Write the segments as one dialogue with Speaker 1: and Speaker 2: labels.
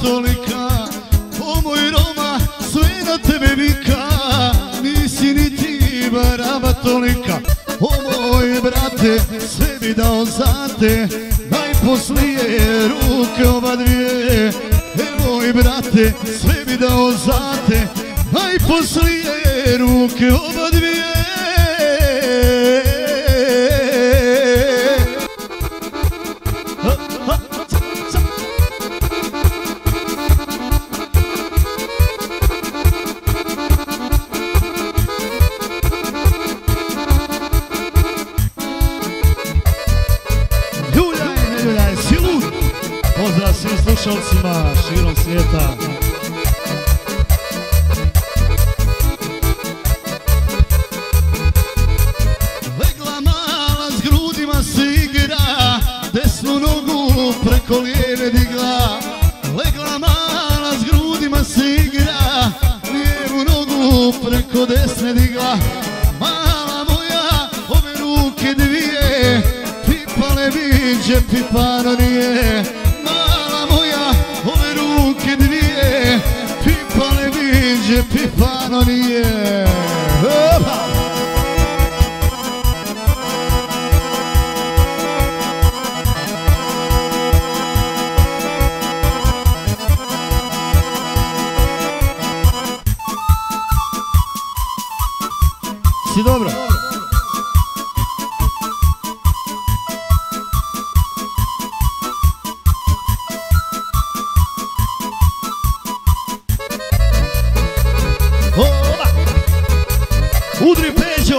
Speaker 1: tolika, o moj Roma, sve na tebe vika, nisi ni ti baraba tolika. O moj brate, sve bi dao za te, najposlije ruke oba dvije. Moj brate, sve bi dao za te, najposlije ruke oba dvije. Pozdrav svim slušalcima širom svijeta. Legla mala s grudima se igra, desnu nogu preko lijeve digla. Legla mala s grudima se igra, lijevu nogu preko desne digla. Mala moja, ove ruke dvije, pipale biđe, pipano nije. Pipano nije. Opa! Si dobro? Udri Peđo!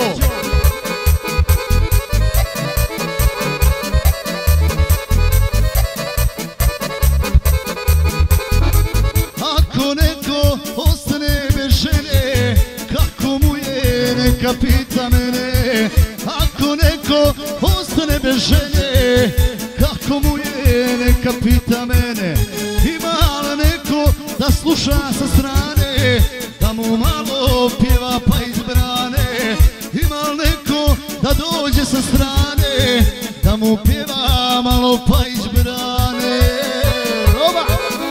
Speaker 1: Ako neko ostane bez žene, kako mu je, neka pita mene. Ako neko ostane bez žene, kako mu je, neka pita mene. Ima li neko da sluša sa strane, da mu malo pjeva pa izbrane? Ima li neko da dođe sa strane, da mu pjeva malo pa izbrane? Oba!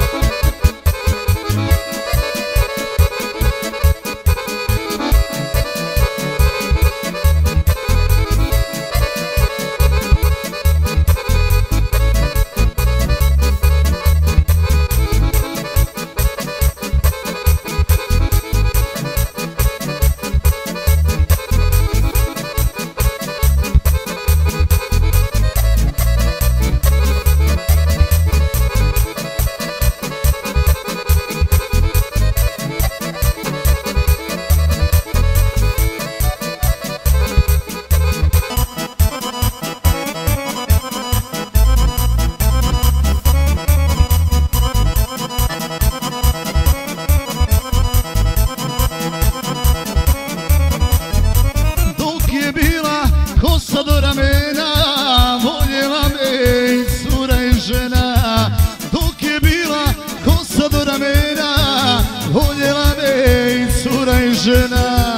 Speaker 1: Kosa do ramena, voljela me i cura i žena. Dok je bila kosa do ramena, voljela me i cura i žena.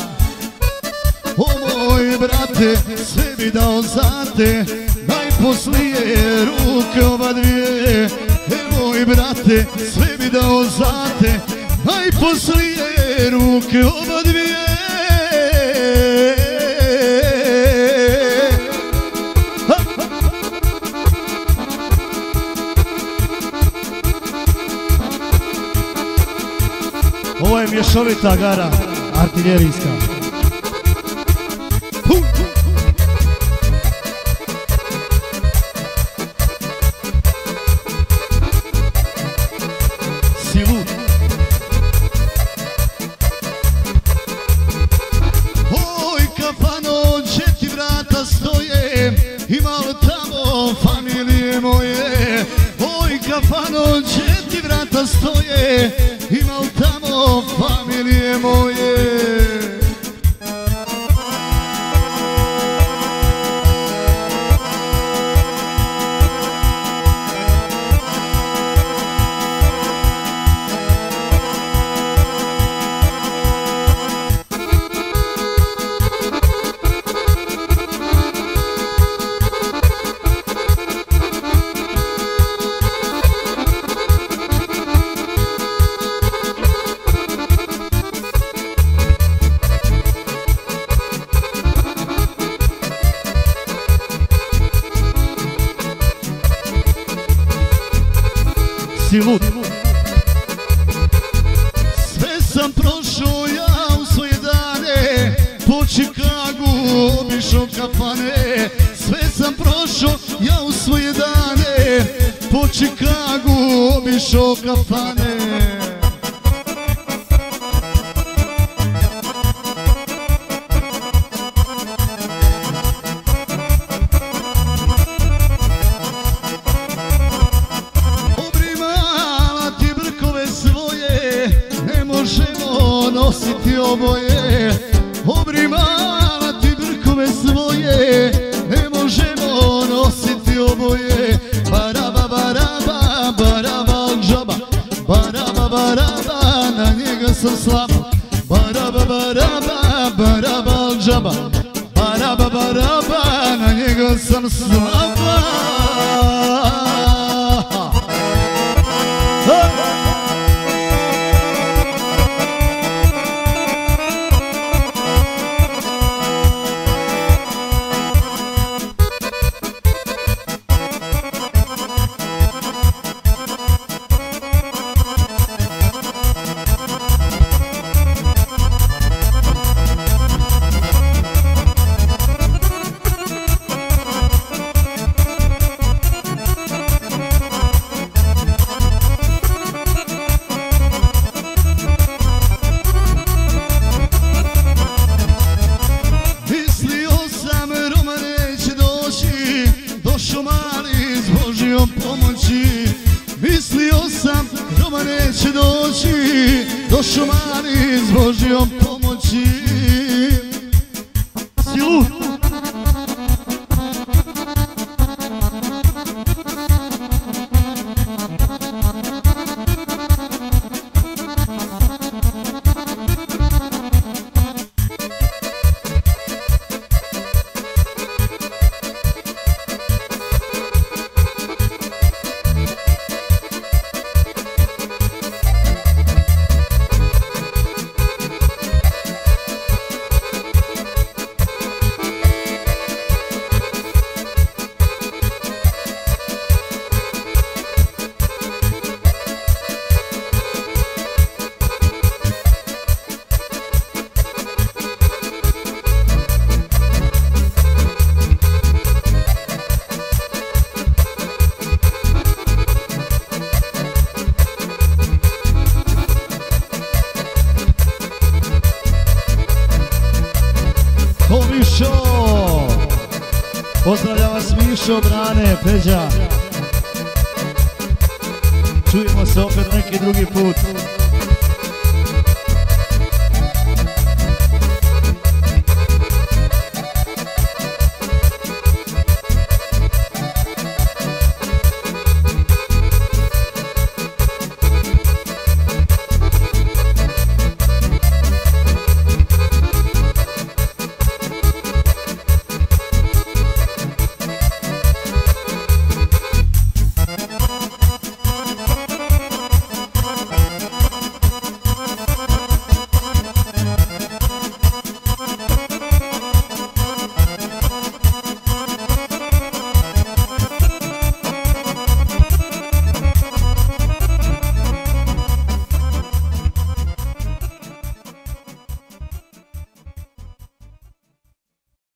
Speaker 1: O moj brate, sve bi dao za te, najposlije ruke oba dvije. Moj brate, sve bi dao za te, najposlije ruke oba dvije. Ovo je mješovita gara, artiljerijska. Silu. Oj kafano, 4 vrata stoje, ima li tamo familije moje? Oj kafano, 4 vrata stoje, ima li tamo familije moje? si lud. Sve sam prošao ja u svoje dane, po Čikagu obišao kafane. Sve sam prošao ja u svoje dane, po Čikagu obišao kafane. Obrimala ti brkove svoje, ne možemo nositi oboje. Obrimala ti brkove svoje, ne možemo nositi oboje. Baraba, baraba, baraba džaba, baraba, baraba, na njega sam slaba. Baraba, baraba, baraba džaba, baraba, baraba, na njega sam slaba. Mislio sam Roma neće doći, došao mali s Božjom pomoći. Si lud? Pozdravljam vas Mišo, Brane, Peđa. Čujemo se opet neki drugi put.